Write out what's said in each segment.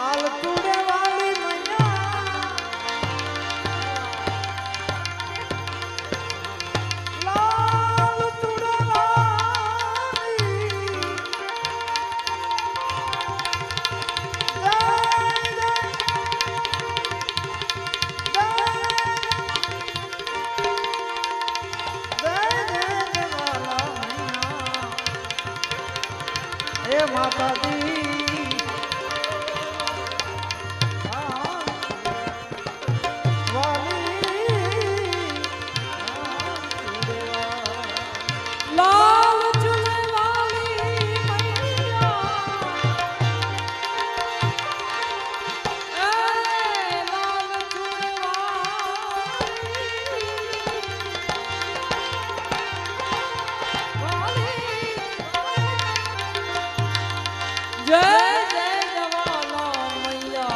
माता दी लाल चुने वाली मैया लाल चुने वाली जय जय जवाला मैया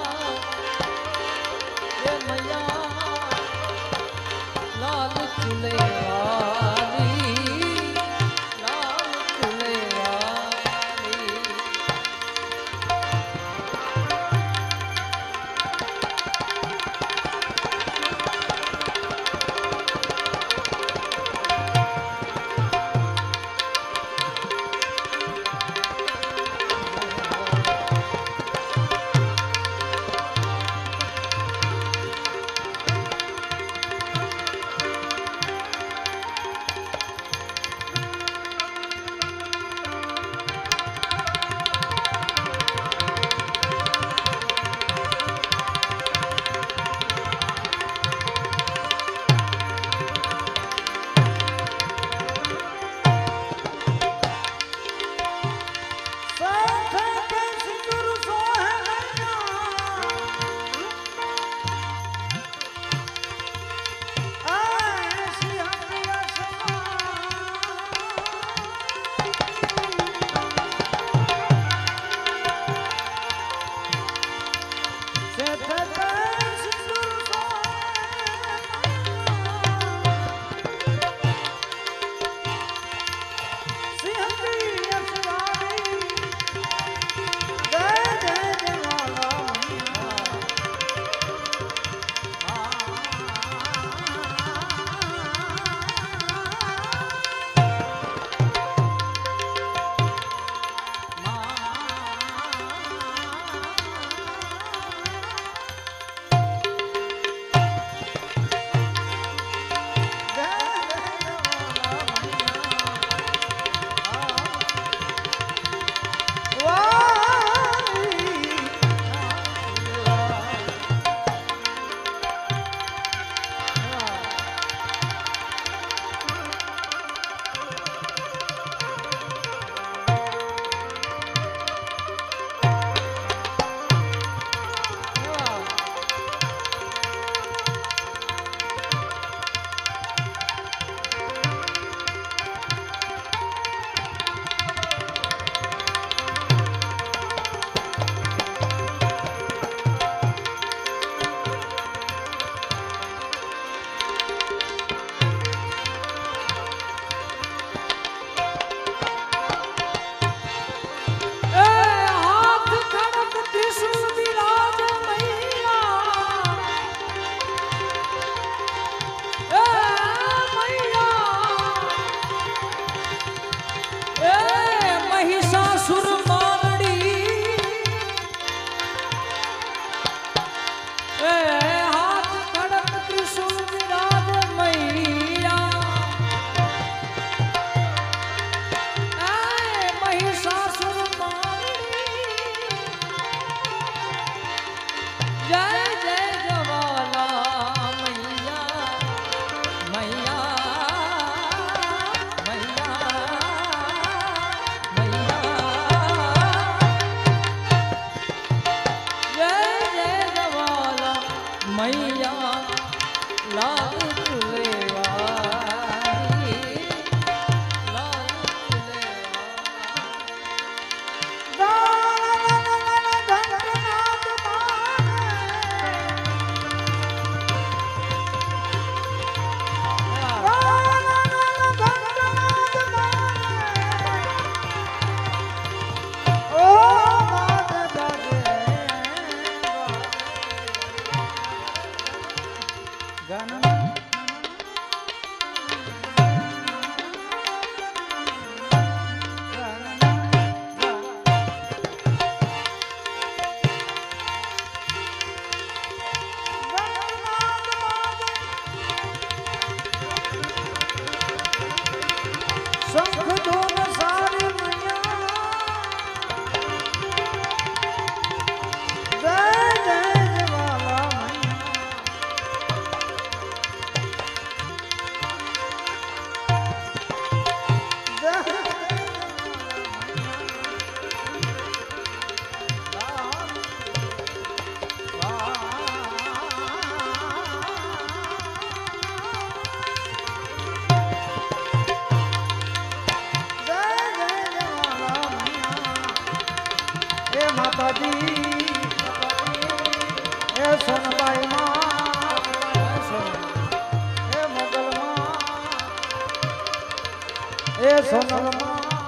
ये मैया लाल चुने माताजी ए सोनबाई माँ ए मोगल माँ ए सोनल माँ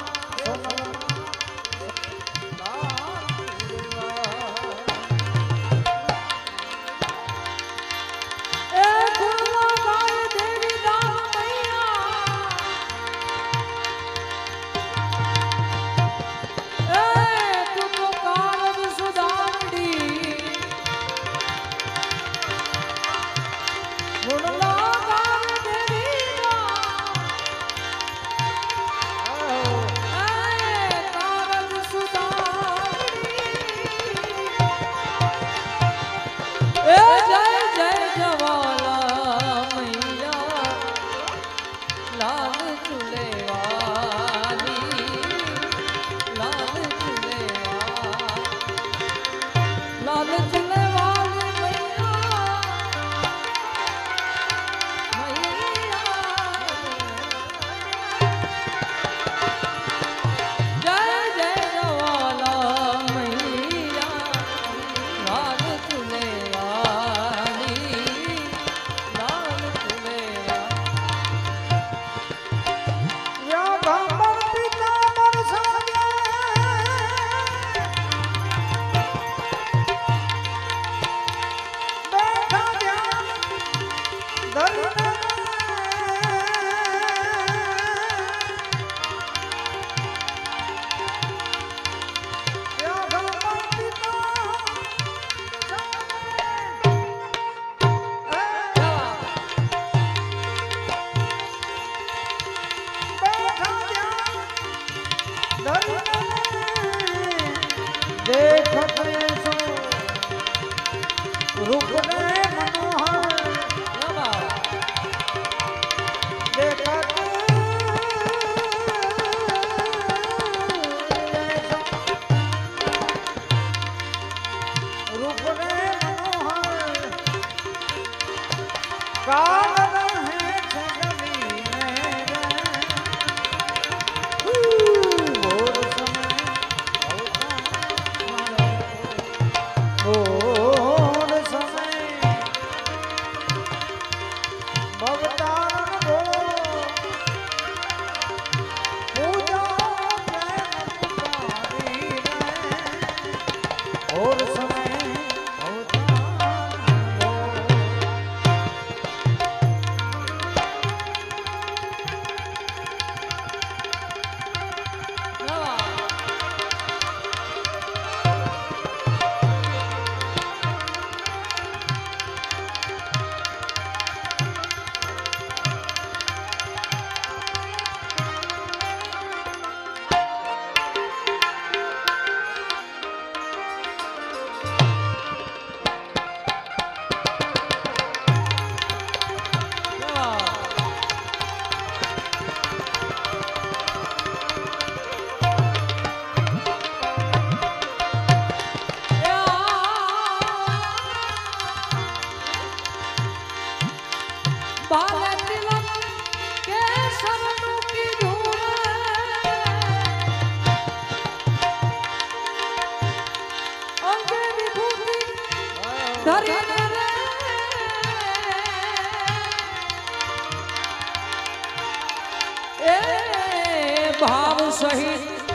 भाव सहित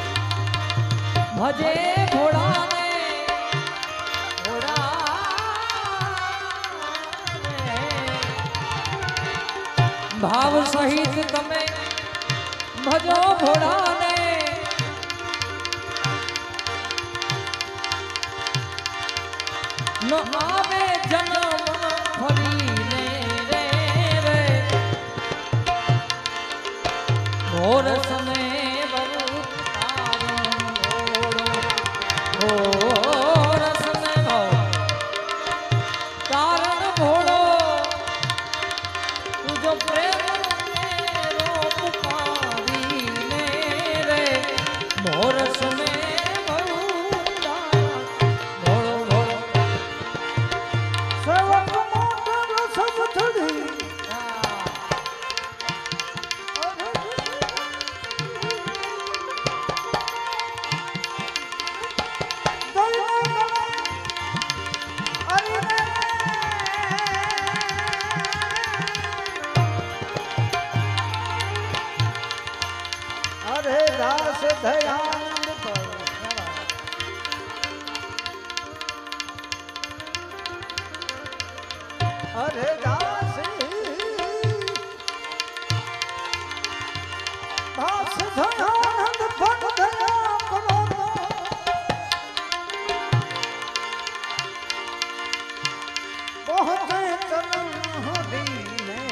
भजे घोड़ा भाव सहित तमे भजो घोड़ा ने न आवे जन्म फरी ने रे घोर समय અરે દાસી દાસ ધનાનંદ પણ દયા કરો તો પહોંચે ચરણ હરીને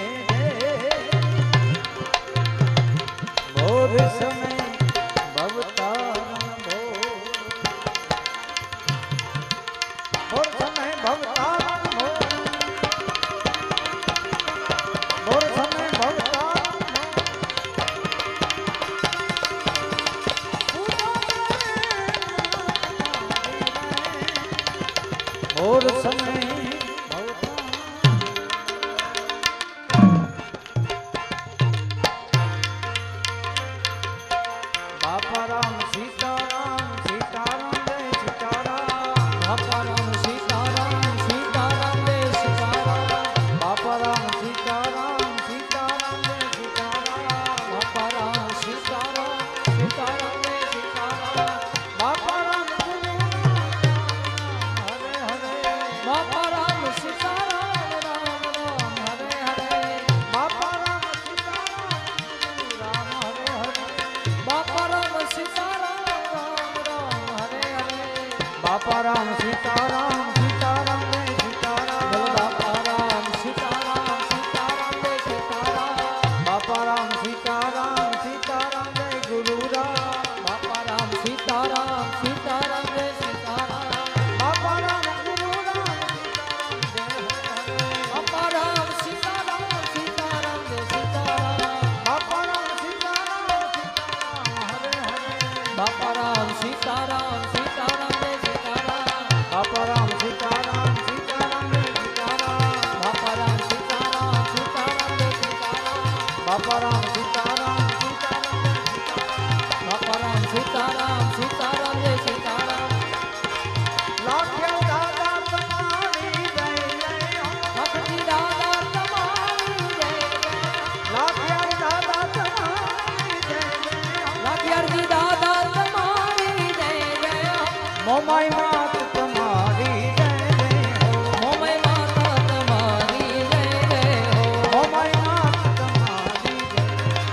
ભોર સમય ભવતારણ ભોર સમય ભવતારણ ભોર સમય ભવતારણ ભોર સમય બાપા રામ સીતારામ સીતારામ જય સીતારામ બાપા રામ સીતારામ સીતારામ જય સીતારામ બાપા રામ સીતારામ સીતારામ જય સીતારામ બાપા રામ સીતારામ સીતારામ જય સીતારામ બાપા રામ ગુરુ હરે હરે બાપા રામ સીતારામ રામ રામ હરે હરે બાપા રામ સીતારામ ગુરુ રામ હરે હરે બાપા રામ સીતારામ રામ રામ હરે હરે બાપા રામ સીતારામ સીતારામ જય બોલો સીતારામ બાપા રામ સીતારામ સીતારામ જય સીતારામ બાપા રામ સીતારામ સીતારામ જય ગુરુ રામ બાપા રામ સીતારામ સીતારામ જય સીતારામ બાપા રામ ગુરુ રામ સીતારામ જય હરે બાપા રામ સીતારામ સીતારામ જય સીતારામ બાપા રામ સીતારામ સીતારામ હરે હરે બાપા રામ સીતારામ સીતારામ જય સીતારામ બાપા રામ સીતારામ સીતારામ જય સીતારામ બાપા રામ સીતારામ સીતારામ જય સીતારામ બાપા રામ સીતારામ સીતારામ જય સીતારામ બાપા રામ સીતારામ સીતારામ જય સીતારામ લાખ્યો દાદા તમારી જય જય હો. ભક્તિ દાદા તમારી જય જય લાખ્યો દાદા તમારી જય જય હો. લાખિયારજી દાદા તમારી જય જય મોમાઈ માત તમારી જય જય હો. મોમય માતા તમારી જય જય હો મોમાઈ માત તમારી જય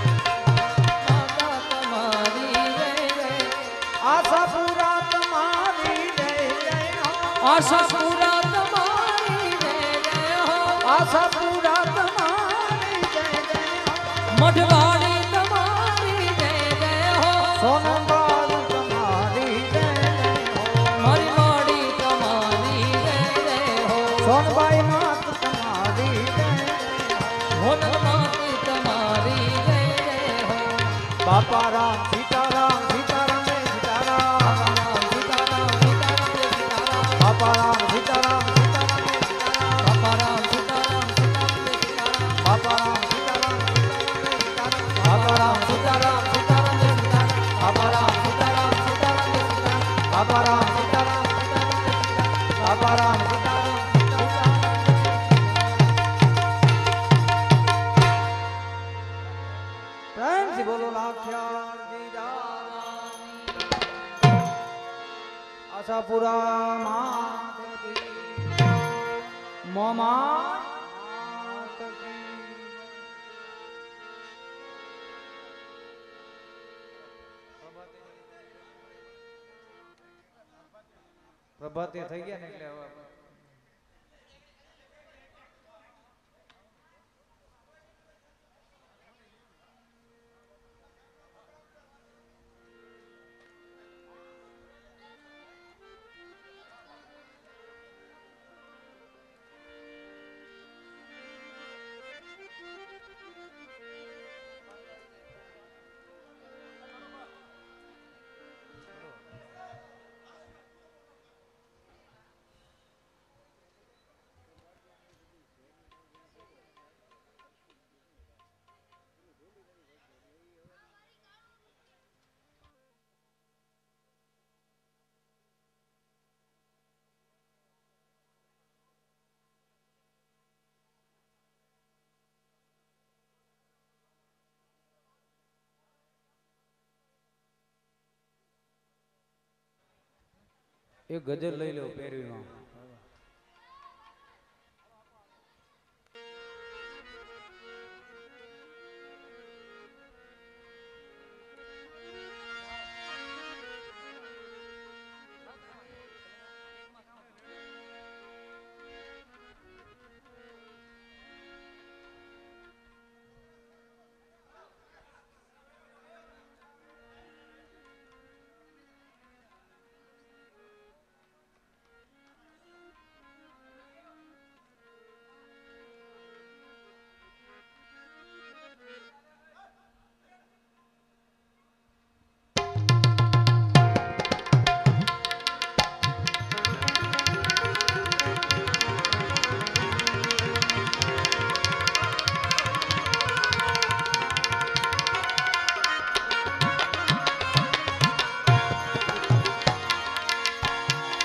માતા તમારી જય જય આશાપુરા તમારી જય જય હો. આશાપુરા તમારી જય જય હો આશાપુરા તમારી જય જય હો. મઢવાડી તમારી જય જય હો સોનબાદ તમારી જય જય હો. મારી વાડી તમારી જય જય હો સોનબાઈ માત તમારી જય જય હો. હોનમાતી તમારી જય જય હો બાપા રામ સીતારામ સીતારામ જય સીતારામ રામ સીતારામ સીતારામ જય સીતારામ બાપા રામ સીતારામ સીતારામ જય સીતારામ બાપા રામ સીતારામ સીતારામ જય સીતારામ બાપા રામ સીતારામ સીતારામ જય સીતારામ બાપા રામ સીતારામ સીતારામ જય સીતારામ બાપા રામ સીતારામ સીતારામ જય સીતારામ બાપા રામ સીતારામ પ્રેમથી બોલો લાખ્યા આશાપુરા માત કી મોમાઈ માત કી પ્રભાતે થઈ ગયા ને એટલે હવે એક ગજલ લઈ લો પેરવીમાં.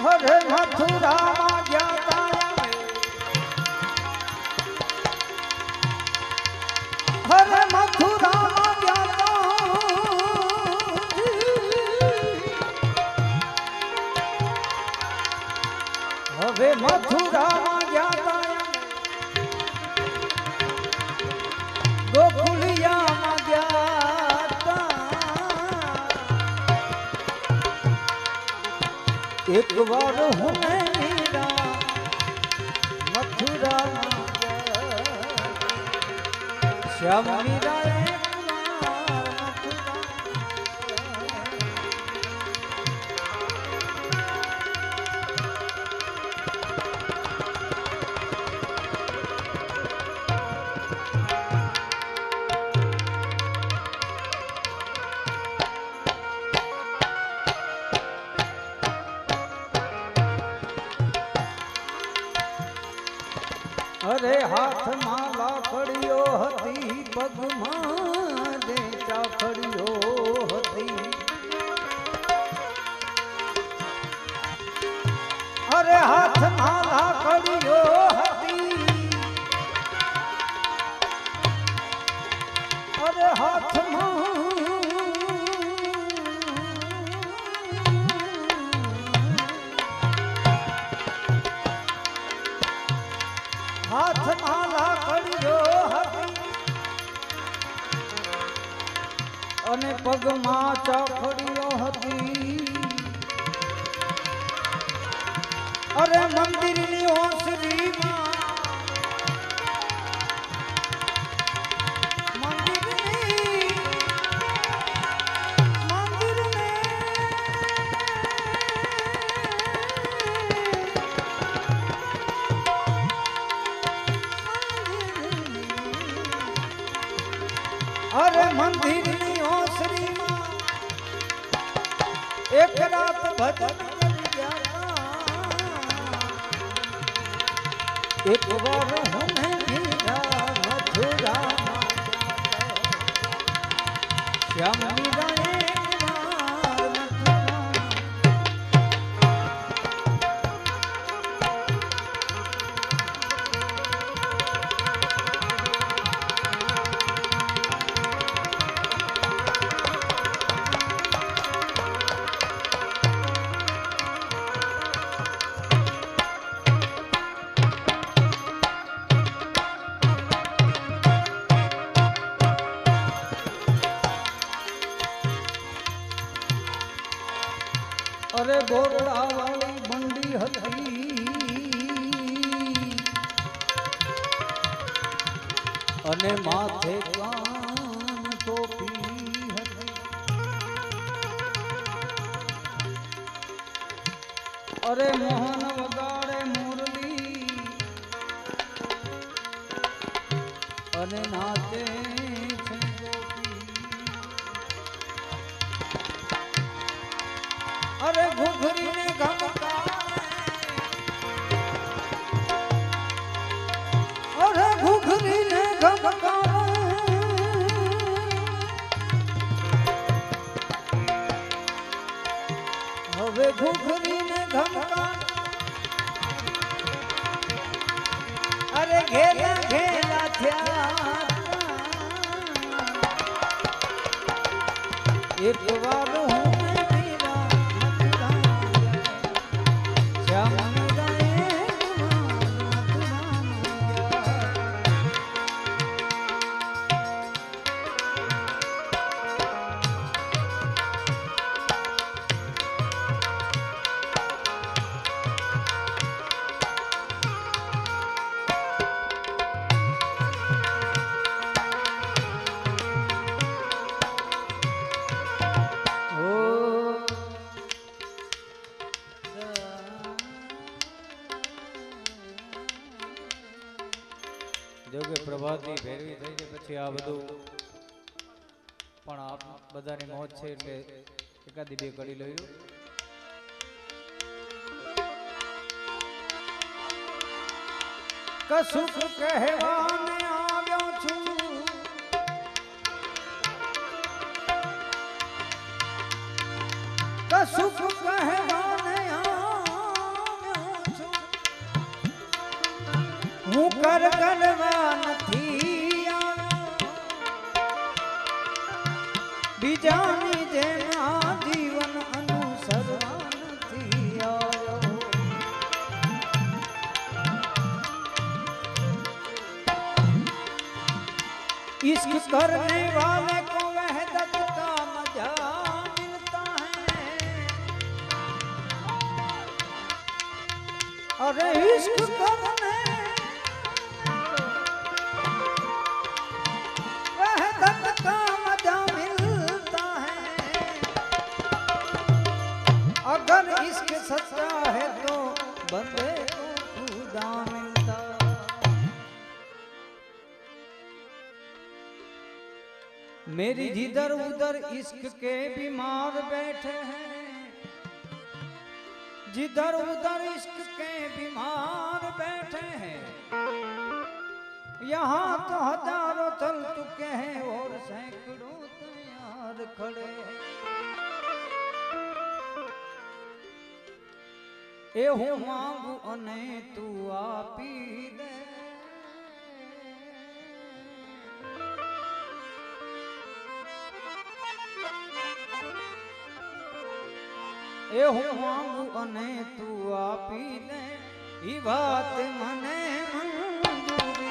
હરે મથુરામાં ગયા તા હરે મથુરામાં ગયા તા હવે મથુરામાં ગયા તા ગોકુળિયામાં ગયા તા એક વાર હું મીરા મથુરામાં ગયા શ્યામ મીરા અરે હાથમાં લાકડીઓ હતી પગમાં દે ચાકડીઓ હતી અરે હાથમાં લાકડીઓ હતી અરે હાથમાં હાથમાં લાકડીઓ હતી અને પગમાં ચાકડીઓ હતી અરે મંદિરની ઓસરીમાં અરે મંદિરની ઓસરીમાં એક રાત ભજન કરી ગયા એક વાર હું મીરા મથુરામાં શ્યામ મીરા અરે બોરડા વાળી બંડી હતી અને માથે કાન ટોપી હતી અરે મોહન વગાડે મુરલી અને નાચે છે અરે ઘૂઘરીને ઘમકારે અરે ઘૂઘરીને ઘમકારે હવે ઘૂઘરીને ઘમકારે અરે ઘેલા ઘેલા થયા એક વાર હું જોકે પ્રભાતની ભેરવી થઈ છે પછી આ બધું પણ આપ બધાની મોજ છે એટલે એકાદી બે કરી લઈ લો કશુંક કહેવાને આવ્યો છું કશુંક કહેવાને આવ્યો નંબર ગણવા નથી બીજાની જેમ આ જીવન અનુસરવા નથી આવ્યો इश्क करने वाले को वहदत का मजा मिलता है अरे इश्क करने वहदत का मजा मिलता है अगर इश्क सच्चा है तो बंदे को खुदा मिलता मेरी जिधर उधर इश्क के बीमार बैठे हैं जिधर उधर इश्क के बीमार बैठे हैं यहाँ तो हजारों चल चुके हैं और सैकड़ों तैयार खड़े हैं ए हो मांगू अने तू आपी दे ए हूँ मांगू अने तू आपी दे ई बात मने मंजूरी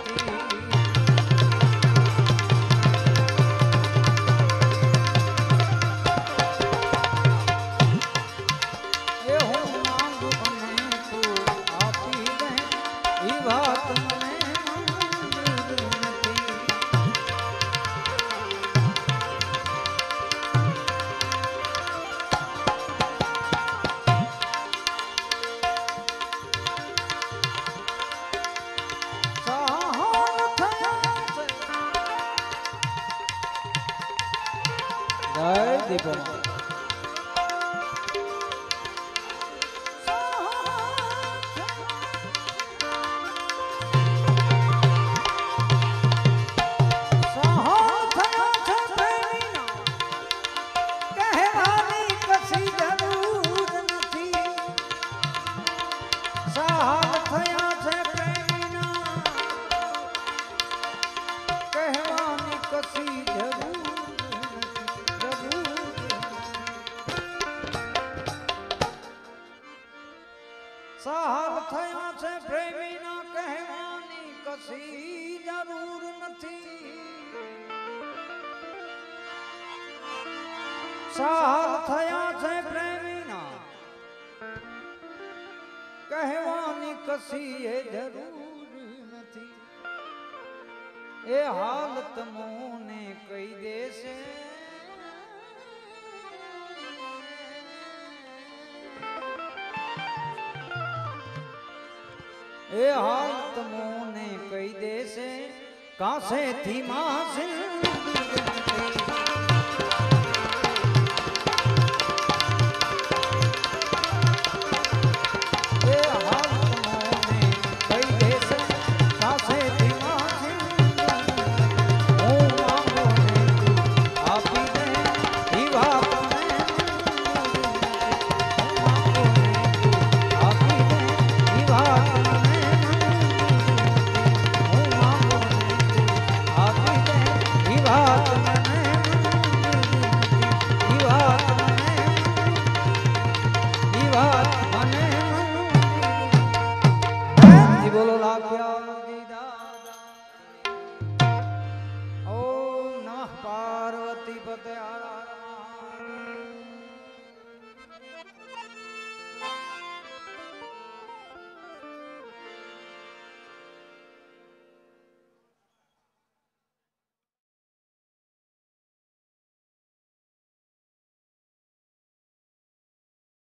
ए हूँ मांगू अने तू आपी दे ई बात मने जय दीपन साल थया छे प्रेमी ना कहवानी कसी जरूर नथी साल थया छे प्रेमी ना कहवानी कसी ये जरूर नथी ए हालत मोने कई देसे ए हालत मोने कई देसे कासे थी मां सिंदगी